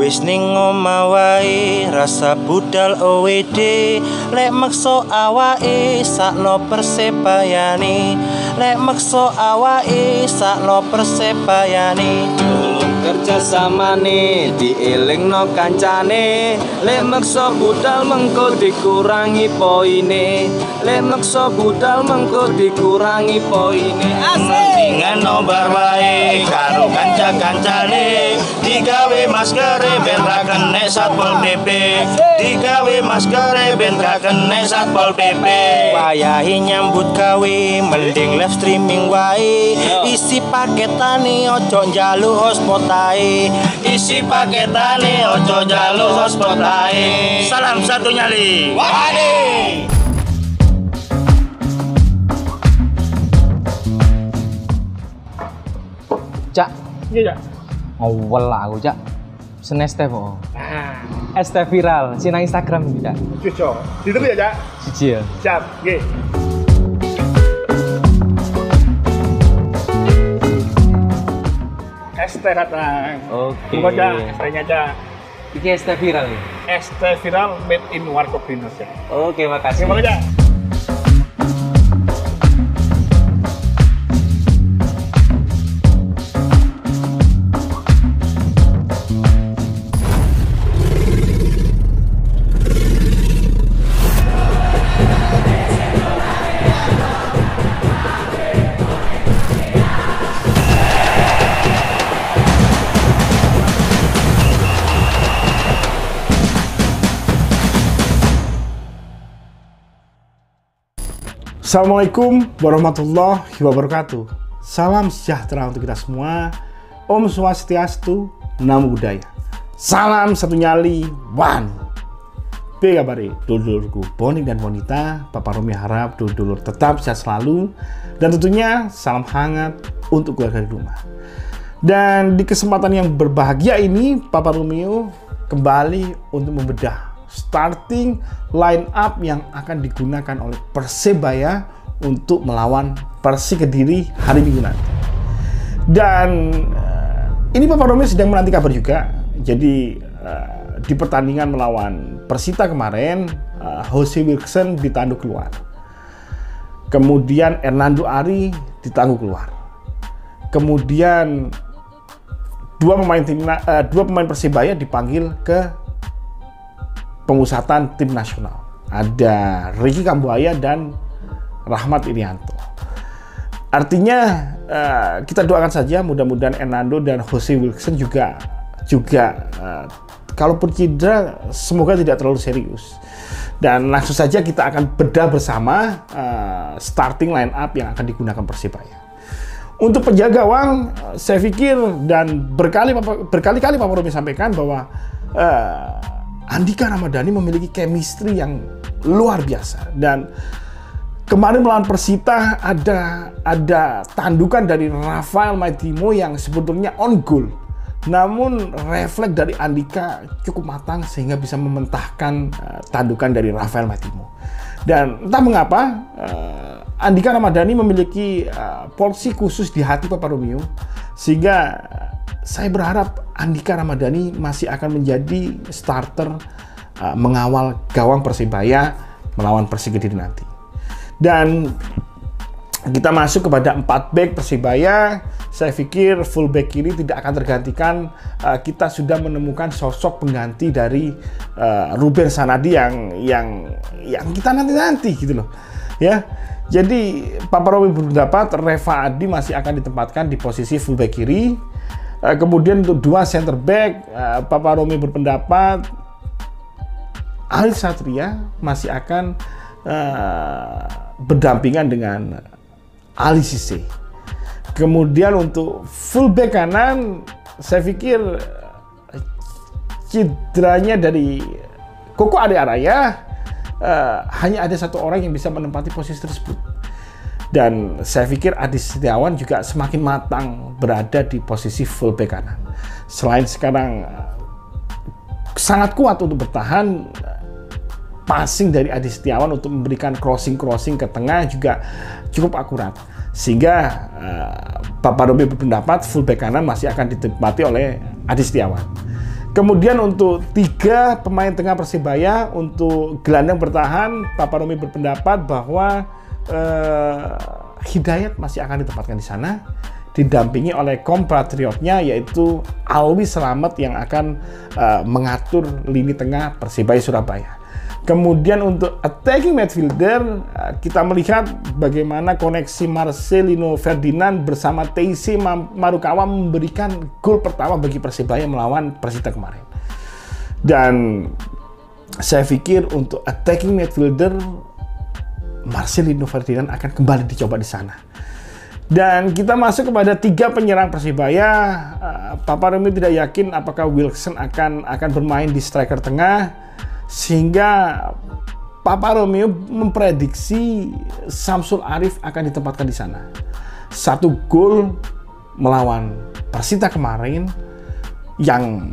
Wis ning omah wae rasa budal OWD, lek meksa awake sakno Persebayane, lek meksa awake sakno Persebayane. Kerja samane dielingno kancane, lek meksa budal mengko dikurangi poine, lek meksa budal mengko dikurangi poine. Asik dengan nobar wae karo kanca-kancane, digawe masker ben ra kena Satpol PP, digawe masker ben ra kena Satpol PP. Wayahe nyambut gawe mending live streaming wae, isi paketane ojo njaluk hotspot ae, isi paketane ojo njaluk hotspot ae. Salam satu nyali. Wahane. Cak, iya, Cak. ngawel lah aku, Cak. Senes teh kok. Nah, ST viral, sing nang Instagram iki, Cak. cocok. Ditunggu ya, Cak. Siji ya. Siap, nggih. ST datang. Oke. Buka, Cak. ST-nya, Cak. Iki ST viral nih. ST viral made in Warkop Indonesia. Oke, makasih. Terima kasih, Cak. Assalamualaikum warahmatullahi wabarakatuh. Salam sejahtera untuk kita semua. Om Swastiastu, Namo Buddhaya. Salam satu nyali, one. Apa kabar dulur-dulurku, Bonik dan Bonita? Papa Romi harap dulur-dulur tetap sehat selalu. Dan tentunya salam hangat untuk keluarga di rumah. Dan di kesempatan yang berbahagia ini, Papa Romeo kembali untuk membedah starting line up yang akan digunakan oleh Persebaya untuk melawan Persik Kediri hari Minggu nanti. Dan ini Papa Romeo sedang menanti kabar juga. Jadi di pertandingan melawan Persita kemarin, Jose Wilson ditanduk keluar. Kemudian Hernando Ari ditangguh keluar. Kemudian dua pemain Persebaya dipanggil ke pemusatan tim nasional. Ada Ricky Kambuaya dan Rahmat Irianto. Artinya kita doakan saja mudah-mudahan Hernando dan Jose Wilson juga kalaupun cedera semoga tidak terlalu serius. Dan langsung saja kita akan bedah bersama starting line up yang akan digunakan Persebaya. Untuk penjaga gawang, saya pikir dan berkali-kali Pak Romi sampaikan bahwa Andika Ramadhani memiliki chemistry yang luar biasa. Dan kemarin melawan Persita ada tandukan dari Rafael Maitimo yang sebetulnya on goal. Namun refleks dari Andika cukup matang sehingga bisa mementahkan tandukan dari Rafael Maitimo. Dan entah mengapa Andika Ramadhani memiliki porsi khusus di hati Papa Romeo, sehingga saya berharap Andika Ramadhani masih akan menjadi starter mengawal gawang Persebaya melawan Persik Kediri nanti. Dan kita masuk kepada 4 back Persebaya. Saya pikir full back kiri tidak akan tergantikan. Kita sudah menemukan sosok pengganti dari Ruben Sanadi yang kita nanti gitu loh. Ya. Jadi Papa Romi berpendapat Reva Adi masih akan ditempatkan di posisi full back kiri. Kemudian untuk 2 center back, Papa Romi berpendapat Ali Satria masih akan berdampingan dengan Ali Sise. Kemudian untuk full back kanan, saya pikir cederanya dari Koko Ade Araya hanya ada satu orang yang bisa menempati posisi tersebut. Dan saya pikir Adi Setiawan juga semakin matang berada di posisi full back kanan. Selain sekarang sangat kuat untuk bertahan, passing dari Adi Setiawan untuk memberikan crossing ke tengah juga cukup akurat. Sehingga Papa Romi berpendapat full back kanan masih akan ditempati oleh Adi Setiawan. Kemudian untuk 3 pemain tengah Persebaya, untuk gelandang bertahan, Papa Romi berpendapat bahwa Hidayat masih akan ditempatkan di sana, didampingi oleh kompatriotnya yaitu Alwi Slamet yang akan mengatur lini tengah Persebaya Surabaya. Kemudian untuk attacking midfielder, kita melihat bagaimana koneksi Marcelino Ferdinand bersama Teisi Marukawa memberikan gol pertama bagi Persebaya melawan Persita kemarin. Dan saya pikir untuk attacking midfielder, Marcelino Ferdinand akan kembali dicoba di sana. Dan kita masuk kepada 3 penyerang Persibaya. Papa Romi tidak yakin apakah Wilson akan bermain di striker tengah, sehingga Papa Romeo memprediksi Samsul Arif akan ditempatkan di sana. 1 gol melawan Persita kemarin, yang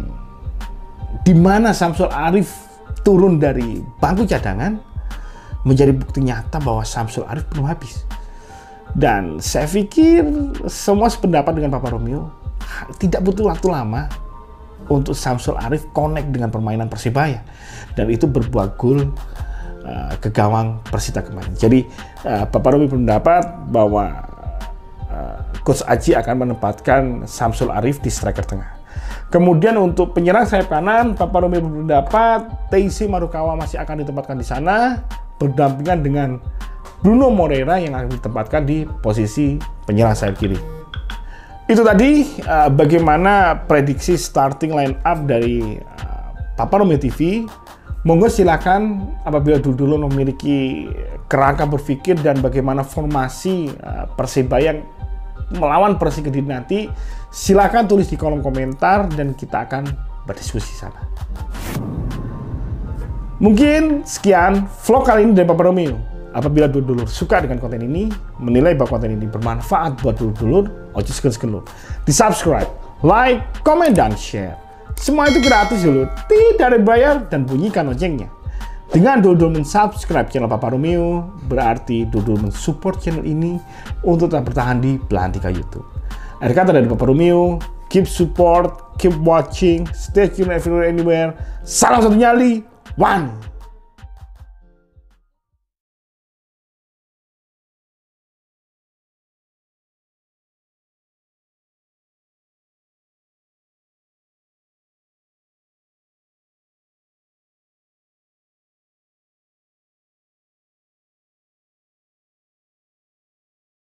dimana Samsul Arif turun dari bangku cadangan, menjadi bukti nyata bahwa Samsul Arif belum habis. Dan saya pikir semua sependapat dengan Papa Romeo, tidak butuh waktu lama untuk Samsul Arif connect dengan permainan Persibaya, dan itu berbuah gol ke gawang Persita kemarin. Jadi Papa Romeo berpendapat bahwa Coach Aji akan menempatkan Samsul Arif di striker tengah. Kemudian untuk penyerang sayap kanan, Papa Romeo berpendapat Teisi Marukawa masih akan ditempatkan di sana, berdampingan dengan Bruno Moreira yang akan ditempatkan di posisi penyerang sayap kiri. Itu tadi bagaimana prediksi starting line up dari Papa Romeo TV. Monggo silakan apabila dulu memiliki kerangka berpikir dan bagaimana formasi Persebaya melawan Persik Kediri nanti, silakan tulis di kolom komentar dan kita akan berdiskusi sana. Mungkin sekian vlog kali ini dari Papa Romeo. Apabila dulur-dulur suka dengan konten ini, menilai bahwa konten ini bermanfaat buat dulur-dulur, ojo seken-seken di subscribe, like, komen, dan share. Semua itu gratis dulur, tidak dibayar, dan bunyikan loncengnya. Dengan dulur-dulur mensubscribe channel Papa Romeo, berarti dulur-dulur mensupport channel ini untuk tetap bertahan di Belantika YouTube. Akhir kata dari Papa Romeo, keep support, keep watching, stay tuned everywhere, anywhere. Salam satu nyali, one.